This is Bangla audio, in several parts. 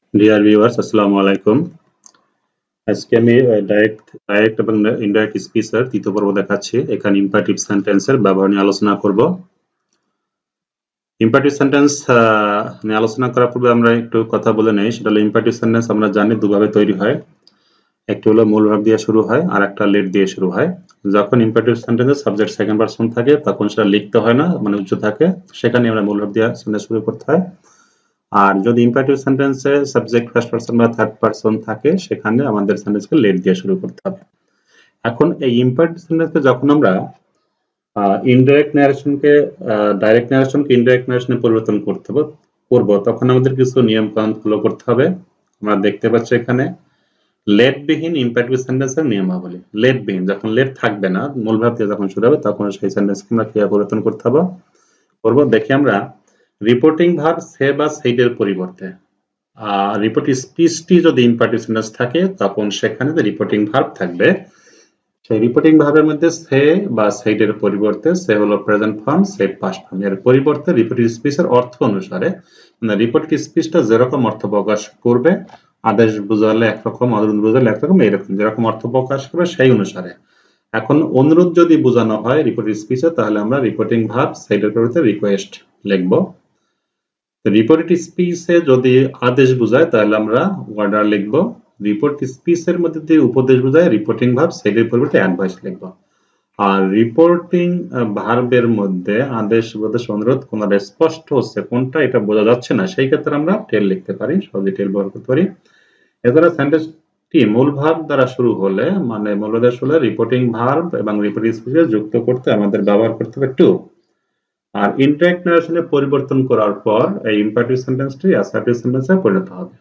ডিয়ার ভিউয়ার্স, আসসালামু আলাইকুম। আজকে আমি ডাইরেক্ট এবং ইনডাইরেক্ট স্পিচের তৃতীয় পর্ব দেখাচ্ছি। এখানে ইম্পারেটিভ সেন্টেন্সের ব্যবহার নিয়ে আলোচনা করব। ইম্পারেটিভ সেন্টেন্স নিয়ে আলোচনা করার পূর্বে আমরা একটু কথা বলে নেই। সেটা হলো ইম্পারেটিভ সেন্টেন্স আমরা জানি দুভাবে তৈরি হয়। একটি হলো মূল ভার্ব দিয়ে শুরু হয়, আর একটা লেট দিয়ে শুরু হয়। যখন ইম্পারেটিভ সেন্টেন্সে সাবজেক্ট সেকেন্ড পারসন থাকে তখন সেটা লিখতে হয় না, মানে উচ্চ থাকে, সেখানে আমরা মূল ভার্ব দিয়ে সেন্টেন্স শুরু করতে হয়। আর যদি ইম্পারেটিভ সেন্টেন্সে সাবজেক্ট ফার্স্ট পারসন বা থার্ড পারসন থাকে সেখানে আমাদের সেন্টেন্সকে লেট দিয়ে শুরু করতে হবে। এখন এই ইম্পারেটিভ সেন্টেন্সে যখন আমরা ইনডাইরেক্ট ন্যারেশনকে ডাইরেক্ট ন্যারেশনকে ইনডাইরেক্ট ন্যারেশনে পরিবর্তন করব তখন আমাদের কিছু নিয়ম কানুন ফলো করতে হবে। আমরা দেখতে পাচ্ছি এখানে লেট বিহীন ইম্পারেটিভ সেন্টেন্সের নিয়মাবলী। লেট বিহীন, যখন লেট থাকবে না, মূল ভাব দিয়ে যখন শুরু হবে তখন সেই সেন্টেন্সকে আমরা ক্রিয়া পরিবর্তন করতে হবে করব। দেখি আমরা রিপোর্টিং ভার্ব সে বা সেইডের পরিবর্তে রিপোর্ট স্পিচটি যদি ইম্পারেটিভ সেন্টেন্স থাকে তখন সেখানে যে রিপোর্টিং ভার্ব থাকবে সেই রিপোর্টিং ভার্বের মধ্যে সে বা সেইডের পরিবর্তে সে হলো present form, said past form. এর পরিবর্তে রিপোর্টিভ স্পিচের অর্থ অনুসারে, মানে রিপোর্টিভ স্পিচটা যেরকম অর্থ প্রকাশ করবে, আদেশ বোঝালে একরকম, অনুরোধ বোঝালে একরকম, এইরকম যেরকম অর্থ প্রকাশ করবে সেই অনুসারে। এখন অনুরোধ যদি বোঝানো হয় রিপোর্টিভ স্পিচে তাহলে আমরা রিপোর্টিং ভার্ব সেইডের পরিবর্তে রিকোয়েস্ট লিখবো। রিপোর্টিভ স্পিচে যদি আদেশ বোঝায় তাহলে আমরা অর্ডার লিখবো। রিপোর্ট স্পিচের মধ্যে দিয়ে উপদেশ বোঝায় রিপোর্টিং ভার্ব সেইডের পরিবর্তে অ্যাডভাইস লিখবো। আর রিপোর্টিং ভার্বের মধ্যে আদেশ, উপদেশ, অনুরোধ কোনটা স্পষ্ট হচ্ছে কোনটা এটা বোঝা যাচ্ছে না সেই ক্ষেত্রে আমরা টেল লিখতে পারি, সহজে টেল ব্যবহার করতে পারি। এছাড়া সেন্টেন্সটি মূল ভার্ব দ্বারা শুরু হলে, মানে মূলাদেশ হলে রিপোর্টিং ভার্ব এবং রিপোর্টিভ স্পিচে যুক্ত করতে আমাদের ব্যবহার করতে হবে টু। আর ইনডাইরেক্ট ন্যারেশনে পরিবর্তন করার পর এই ইম্পারেটিভ সেন্টেন্সটি অ্যাসার্টিভ সেন্টেন্সে পরিণত হবে।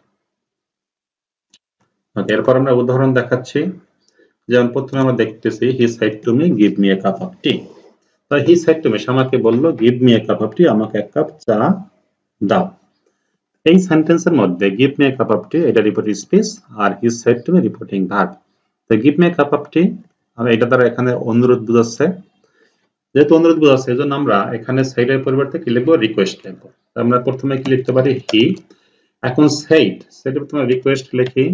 এরপর আমরা উদাহরণ দেখাচ্ছি। যেমন প্রথমে আমরা দেখতেছি he said to me give me a cup of tea. তো হি সেড টু মি, আমাকে বললো give me a cup of tea, আমাকে এক কাপ চা দাও। এই সেন্টেন্সের মধ্যে give me a cup of tea এটা রিপোর্টিভ স্পিচ, আর he said to me reporting verb. তো give me a cup of tea এটা দ্বারা এখানে অনুরোধ বোঝাচ্ছে। যেহেতু অনুরোধ বোঝাচ্ছে এই জন্য আমরা এখানে সেইডের পরিবর্তে কি লিখবো, রিকোয়েস্ট লিখবো। আমরা প্রথমে কি লিখতে পারি, হি। এখন সেইড, সেটা প্রথমে রিকোয়েস্ট লিখি,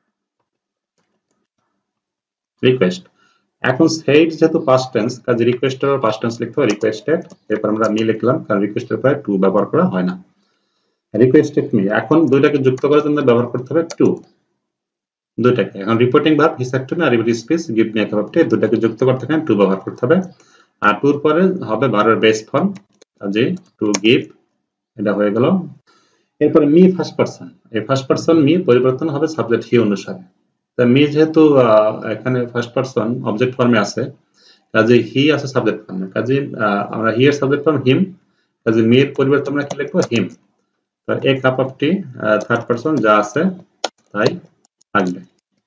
রিকোয়েস্ট। এখন সেইড যেহেতু পাস্ট টেন্স, কাজে রিকোয়েস্টের পাস্ট টেন্স লিখতে হবে, রিকোয়েস্টেড। এরপর আমরা মি লিখলাম, কারণ রিকোয়েস্টের পরে টু ব্যবহার করা হয় না, রিকোয়েস্টেড মি। এখন দুইটাকে যুক্ত করার জন্য ব্যবহার করতে হবে টু, দুইটাকে। এখন reporting verb he said to me আর reportive speech give me a cup of tea, দুইটাকে যুক্ত করতে গেলে টু ব্যবহার করতে হবে। আর টুর পরে হবে ভার্বের বেস ফর্ম, কাজে টু গিভ, এটা হয়ে গেল। এরপরে মি ফার্স্ট পারসন, এই ফার্স্ট পারসন মি পরিবর্তন হবে সাবজেক্ট হি অনুসারে। তা মি যেহেতু এখানে ফার্স্ট পারসন অবজেক্ট ফর্মে আছে, কাজে হি আছে সাবজেক্ট ফর্মে, কাজে আমরা হি এর সাবজেক্ট ফর্ম হিম, কাজে মি এর পরিবর্তে আমরা কি লিখবো, হিম। তো a cup of tea third person যা আছে তাই থাকবে।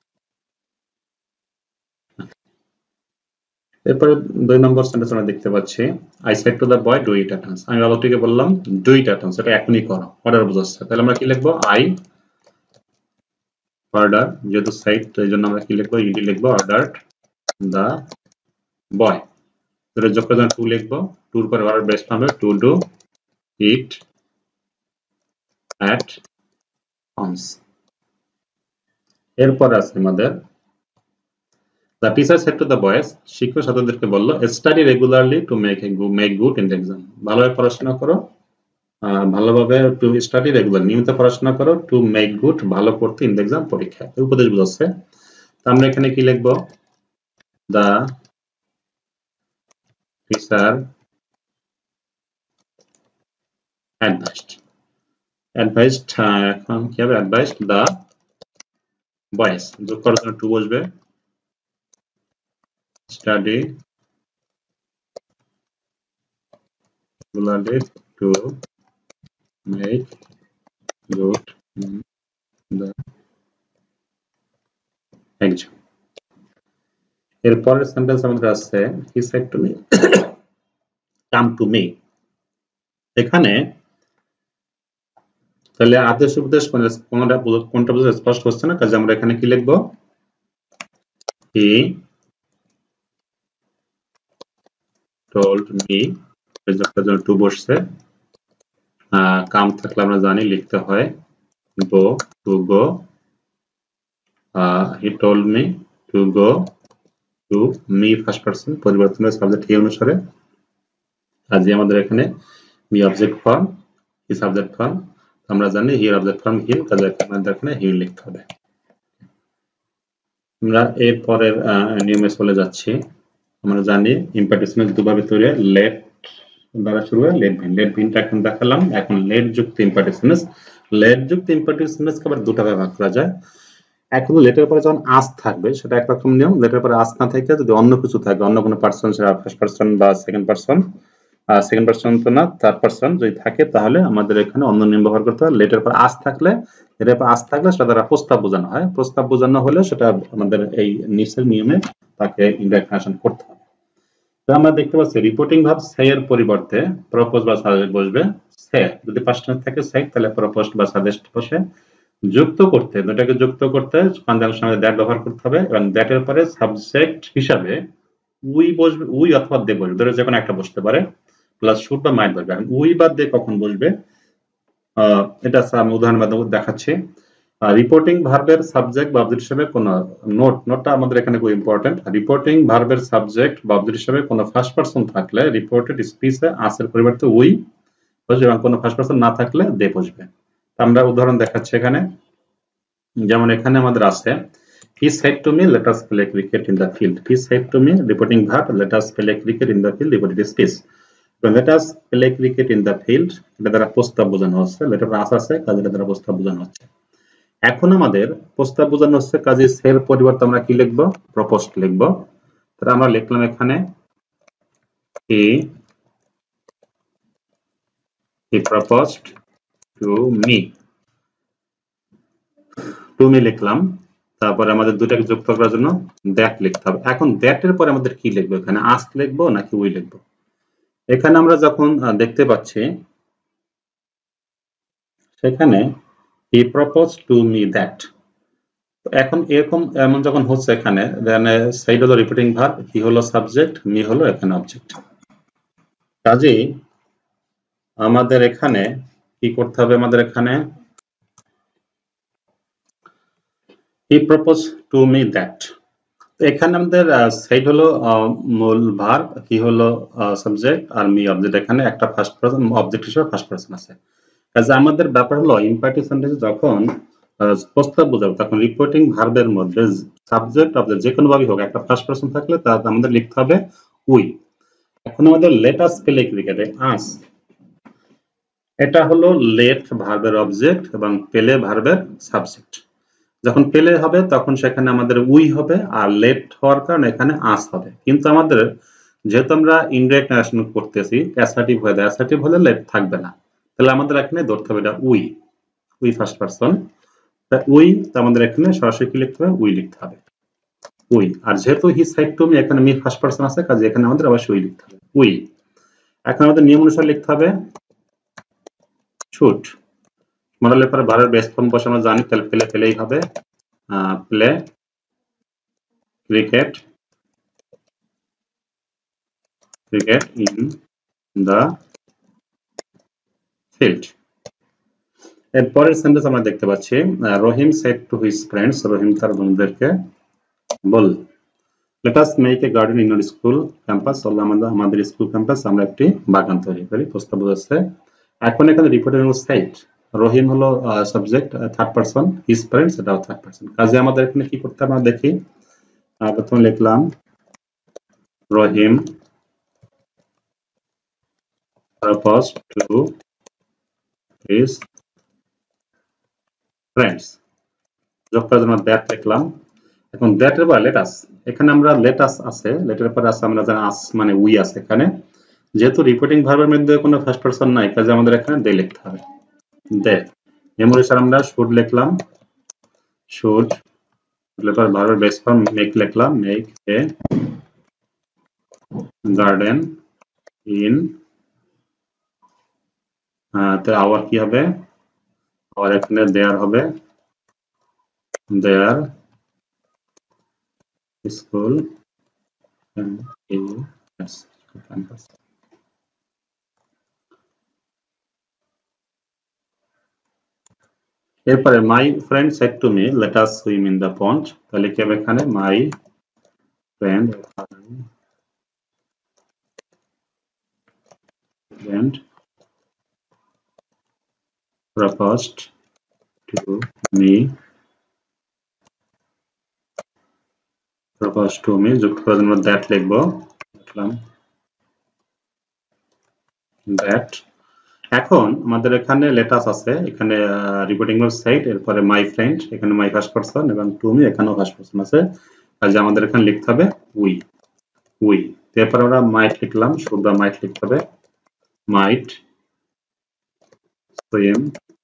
এরপরে 2 নম্বর সেন্টেন্স আমরা দেখতে পাচ্ছি, I said to the boy do it at once. আমি বালকটিকে বললাম ডু ইট অ্যাট ওয়ান্স, এটা এখনই করো, অর্ডার বোঝাচ্ছে। তাহলে আমরা কি লিখবো, আই অর্ডার, যেহেতু সাইড এই জন্য আমরা কি লিখবো, ইডি লিখবো, অর্ডার দা বয়। এটা যোগ করে টু লিখবো, টুর পরে অর্ডার বেস হবে to do it at once. এরপর আছে আমাদের the teacher said to the boys, শিক্ষক ছাত্রদেরকে বললো study regularly to make good in exam. ভালোভাবে পড়াশোনা করো, ভালোভাবে টু স্টাডি রেগুলার, নিয়মিত পড়াশোনা করো, টু মেক গুড ভালো করতে, ইন এক্সাম পরীক্ষায়, উপদেশ বোঝাচ্ছে। আমরা এখানে কি লিখবো, দ্য টিচার অ্যাডভাইসড, অ্যাডভাইসড, এখন কি হবে, অ্যাডভাইসড দ্য বয়েজ, যোগ করার জন্য টু বসবে, study regularly to make good in the exam. এরপরের সেন্টেন্স আমাদের আছে he said to me come to me. এখানে তাহলে আদেশ উপদেশ কোনটা বোঝা স্পষ্ট হচ্ছে না, কাজে আমরা এখানে কি লিখবো, হি টোল্ড মি, টু বসছে, কাম থাকলে আমরা জানি লিখতে হয় go, to go, he told me to go to, me first person, পরিবর্তনের সাবজেক্ট হি অনুসারে, কাজে আমাদের এখানে me object form, he subject form, আমরা জানি হি অবজেক্ট ফর্ম হিম, কাজে আমাদের এখানে হি লিখতে হবে। আমরা এর পরের নিয়মে চলে যাচ্ছি। আমরা জানি ইম্পারেটিভ সেন্টেন্স দুভাবে তৈরি হয়, লেট দ্বারা শুরু হয়, লেট ভিন। লেট ভিনটা এখন দেখালাম। এখন লেট যুক্ত ইম্পারেটিভ সেন্টেন্স। লেট যুক্ত ইম্পারেটিভ সেন্টেন্সকে আবার দুটো ভাগে ভাগ করা যায়। এখন লেটের পরে যখন আস থাকবে সেটা একরকম নিয়ম, লেটের পরে আস না থেকে যদি অন্য কিছু থাকে, অন্য কোনো পার্সন, সেটা ফার্স্ট পার্সন বা সেকেন্ড পার্সন, সেকেন্ড পার্সন তো না, থার্ড পার্সন যদি থাকে, তাহলে আমাদের এখানে অন্য নিয়ম ব্যবহার করতে হয়। লেটের পর আস থাকলে, লেটের পর আস থাকলে সেটা দ্বারা প্রস্তাব বোঝানো হয়। প্রস্তাব বোঝানো হলে সেটা আমাদের এই নিচের নিয়মে তাকে ইনডাইরেক্ট ট্রান্সলেশন করতে হবে। তো আমরা দেখতে পাচ্ছি রিপোর্টিং ভার্ব সে এর পরিবর্তে প্রপোজ বা সাজেস্ট বসবে। সে যদি পাস্ট টেন্স থাকে সে, তাহলে প্রপোজ বা সাজেস্ট বসে। যুক্ত করতে, দুটাকে যুক্ত করতে কনজাংশনের সঙ্গে দ্যাট ব্যবহার করতে হবে, এবং দ্যাটের পরে সাবজেক্ট হিসাবে উই বসবে, উই অথবা দে বসবে, ধরো যে কোনো একটা বসতে পারে, প্লাস শুড বা মাইট বসবে। এখন উই বা দে কখন বসবে, এটা আমি উদাহরণ মাধ্যমে দেখাচ্ছি। রিপোর্টিং ভার্বের সাবজেক্ট বা অবজেক্ট হিসেবে কোন নোটটা আমাদের এখানে খুব ইম্পর্টেন্ট। রিপোর্টিং ভার্বের সাবজেক্ট বা অবজেক্ট হিসেবে কোন ফার্স্ট পারসন থাকলে রিপোর্টেড স্পিচে আসের পরিবর্তে উই বসবে, এবং কোন ফার্স্ট পারসন না থাকলে দে বসবে। আমরা উদাহরণ দেখাচ্ছি এখানে। যেমন এখানে আমাদের আছে, he said to me let us play cricket in the field. He said to me, reporting verb, let us play cricket in the field, reported speech. let us play cricket in the field, এটা দ্বারা প্রস্তাব বোঝানো হচ্ছে। লেটার আস আছে, কাজে এটা দ্বারা প্রস্তাব বোঝানো হচ্ছে। এখন আমাদের প্রস্তাব বোঝানো হচ্ছে, কাজে সের পরিবর্তে আমরা কি লিখব, প্রপোজড লিখব। তাহলে আমরা লিখলাম এখানে he proposed to me, to me লিখলাম। তারপরে আমাদের দুটাকে যুক্ত করার জন্য দ্যাট লিখতে হবে। এখন দ্যাটের পরে আমাদের কি লিখবো, এখানে আস্ক লিখবো নাকি উই লিখবো? এখানে আমরা যখন দেখতে পাচ্ছি সেখানে he propose to me that, এখন এরকম এমন যখন হচ্ছে এখানে, সাইড হলো রিপিটিং ভার্ব, হি হলো সাবজেক্ট, মি হলো এখানে অবজেক্ট। কাজেই আমাদের এখানে কি করতে হবে, আমাদের এখানে he propose to me that, এখানে আমাদের সাইড হলো মূল ভার্ব, হি হলো সাবজেক্ট, আর মি অবজেক্ট। এখানে একটা ফার্স্ট পারসন অবজেক্ট হিসেবে ফার্স্ট পারসন আছে। কাজে আমাদের ব্যাপার হলো ইম্পারেটিভ সেন্টেন্স যখন প্রস্তাব বোঝাবো, তখন রিপোর্টিং ভার্বের মধ্যে সাবজেক্ট অবজেক্ট যে কোনো ভাবেই হোক, একটা ফার্স্ট পারসন থাকলে তা আমাদের লিখতে হবে উই। এখন আমাদের লেট আস প্লে ক্রিকেটে, আস এটা হলো লেট ভার্বের অবজেক্ট এবং প্লে ভার্বের সাবজেক্ট। যখন পেলে হবে তখন সেখানে আমাদের উই হবে, আর লেট হওয়ার কারণে এখানে আস হবে। কিন্তু আমাদের যেহেতু আমরা ইনডাইরেক্ট নারেশন করতেছি, অ্যাসার্টিভ হয়ে যায়, অ্যাসার্টিভ হলে লেট থাকবে না, তাহলে আমাদের এখানে ধরতে হবে এটা we, we first person. We, আমাদের এখানে সরাসরি কি লিখতে হবে, উই লিখতে হবে, উই। আর যেহেতু হি সাইড টু মি, এখানে মি ফার্স্ট পারসন আছে, কাজে এখানে আমাদের অবশ্যই উই লিখতে হবে, উই। এখন আমাদের নিয়ম অনুসারে লিখতে হবে শুড। মডেলের পরে ভার্বের বেস ফর্ম বসে আমরা জানি, তাহলে পেলে পেলেই হবে, play cricket, cricket in the field. এরপরের সেন্টেন্স আমরা দেখতে পাচ্ছি, রহিম said to his friends, Rahim তার বন্ধুদেরকে বল, let us make a garden in our school campus, আমাদের স্কুল ক্যাম্পাস আমরা একটি বাগান তৈরি করি, প্রস্তাব বোঝাচ্ছে। এখন এখানে রিপোর্টের সাইড, রহিম হলো subject, third person, his friends এটাও থার্ড পারসন। কাজে আমাদের এখানে কি করতে হবে, আমরা দেখি। প্রথমে লিখলাম রহিম proposed to his friends, যোগ করার জন্য দ্যাট লিখলাম। এখন দ্যাটের পরে লেটাস, এখানে আমরা লেটাস আছে, লেটার পরে আছে আমরা জানি আস মানে উই আছে এখানে। যেহেতু রিপোর্টিং ভার্বের মধ্যে কোনো ফার্স্ট পারসন নাই, কাজে আমাদের এখানে দে লিখতে হবে, দে। মেমোরি স্যার আমরা শুড লিখলাম, শুড, তারপর ভার্বের বেস ফর্ম মেক লিখলাম, মেক এ গার্ডেন ইন, তো আওয়ার কি হবে, আওয়ার এখানে দেয়ার হবে, দেয়ার স্কুল ক্যাম্পাস। এরপরে my friend said to me let us swim in the pond, তাহলে কি হবে এখানে my friend friend proposed to me যুক্ত করার জন্য দ্যাট লিখবো, লিখলাম দ্যাট। এখন আমাদের এখানে লেটাস আছে, এখানে রিপোর্টিং ভার্ব সাইড, এরপরে মাই ফ্রেন্ড, এখানে মাই ফার্স্ট পারসন এবং টু মি এখানেও ফার্স্ট পারসন আছে, কাজে আমাদের এখানে লিখতে হবে উই উই। এরপর আমরা মাইট লিখলাম, শুদ্ধ মাইট লিখতে হবে মাইট সুইম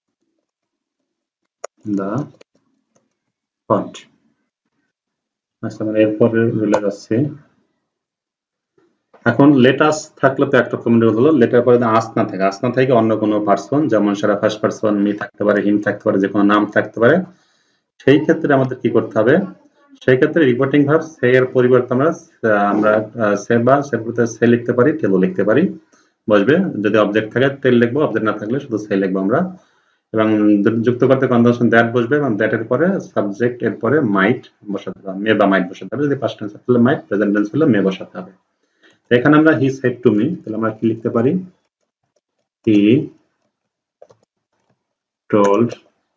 দা পন্ড। আচ্ছা আমরা এরপরে চলে যাচ্ছি। এখন লেটাস থাকলে তো একটা কমেন্ট হলো, লেটার পরে আস না থাকে, আস না থাকে অন্য কোনো পারসন, যেমন সারা ফার্স্ট পারসন মি থাকতে পারে, হিম থাকতে পারে, যে কোনো নাম থাকতে পারে, সেই ক্ষেত্রে আমাদের কি করতে হবে, সেই ক্ষেত্রে রিপোর্টিং ভার্ব সে এর পরিবর্তে আমরা সে বা সে লিখতে পারি, টেলও লিখতে পারি, বসবে। যদি অবজেক্ট থাকে টেল লিখবো, অবজেক্ট না থাকলে শুধু সে লিখবো আমরা। এবং যুক্ত করতে কনজাংশন দ্যাট বসবে, এবং দ্যাট এর পরে সাবজেক্ট এর পরে মাইট বসাতে হবে, মে বা মাইট বসাতে হবে। যদি পাস্ট টেন্স হলে মাইট, প্রেজেন্ট টেন্স হলে মে বসাতে হবে। এখানে আমরা হি সেড টু মি, তাহলে আমরা কি লিখতে পারি, হি টোল্ড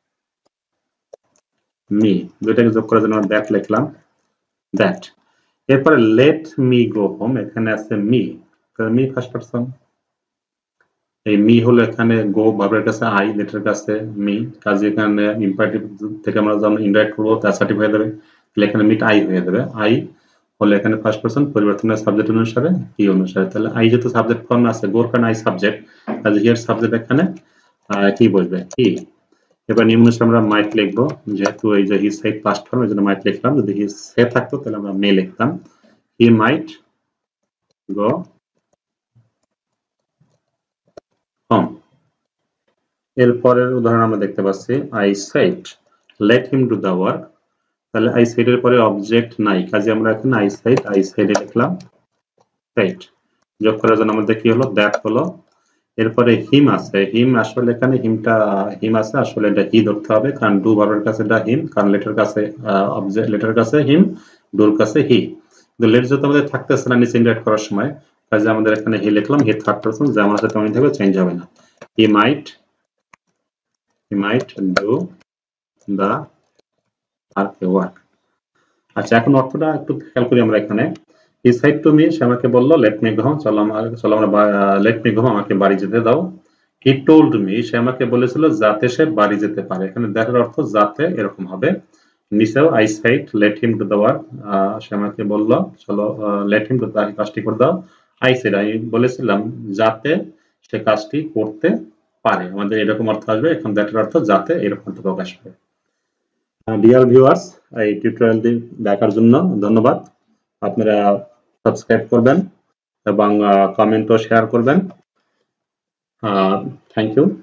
মি, দুইটাকে যোগ করার জন্য দ্যাট লিখলাম দ্যাট। এরপরে লেট মি গো হোম, এখানে আছে মি, মি ফার্স্ট পারসন, এই মি হলো এখানে গো ভার্বের কাছে আই, লেটের কাছে মি, কাজে এখানে ইম্পারেটিভ থেকে আমরা যখন ইনডাইরেক্ট করবো তা অ্যাসার্টিভ হয়ে যাবে, তাহলে এখানে মিট আই হয়ে যাবে। আই হলে এখানে ফার্স্ট পারসন, পরিবর্তনের সাবজেক্ট অনুসারে কি অনুসারে, তাহলে আই যেহেতু সাবজেক্ট ফর্মে আছে, গোর কারণে আই সাবজেক্ট, কাজে হিয়ার সাবজেক্ট এখানে কি বসবে, হি। এবার নিম্নসে আমরা মাইট লিখবো, যেহেতু এই যে হি সাইড পাস্ট ফর্ম, এই জন্য মাইট লিখলাম। যদি হি সে থাকতো তাহলে আমরা মে লিখতাম, হি মাইট গো হোম। এরপরের উদাহরণ আমরা দেখতে পাচ্ছি I said let him do the work, তাহলে আই সেড এর পরে অবজেক্ট নাই, কাজে আমরা এখানে আই সেড এ লিখলাম সেড। যোগ করার জন্য আমাদের কি হলো, দ্যাট হলো। এরপরে হিম আছে, হিম আসলে এখানে হিম আছে, আসলে এটা হি ধরতে হবে, কারণ ডু ভার্বের কাছে এটা হিম, কারণ লেটার কাছে অবজেক্ট, লেটার কাছে হিম, ডুর কাছে হি। কিন্তু লেট যেহেতু আমাদের থাকতেছে না নিচে ইন্ডাইরেক্ট করার সময়, কাজে আমাদের এখানে হি লিখলাম, হি থার্ড পারসন, যে আমার সাথে অনেক থাকবে, চেঞ্জ হবে না। He might do the work. আচ্ছা এখন অর্থটা একটু খেয়াল করি আমরা এখানে। হি সাইড টু মি, সে আমাকে বললো লেট মি গো, চলো আমরা লেট মি গো, আমাকে বাড়ি যেতে দাও। হি টোল্ড মি, সে আমাকে বলেছিল যাতে সে বাড়ি যেতে পারে, এখানে দ্যাটের অর্থ যাতে এরকম হবে। নিচেও I said let him to the work, সে আমাকে বললো চলো লেট হিম টু দ্য কাজটি করে দাও। আই সাইড, আমি বলেছিলাম যাতে সে কাজটি করতে পারে, আমাদের এরকম অর্থ আসবে। এখন দ্যাটের অর্থ যাতে এরকম অর্থ প্রকাশ পাবে। ডিয়ার ভিউয়ার্স, এই টিউটোরিয়ালটি দেখার জন্য ধন্যবাদ। আপনারা সাবস্ক্রাইব করবেন এবং কমেন্ট ও শেয়ার করবেন। Thank you.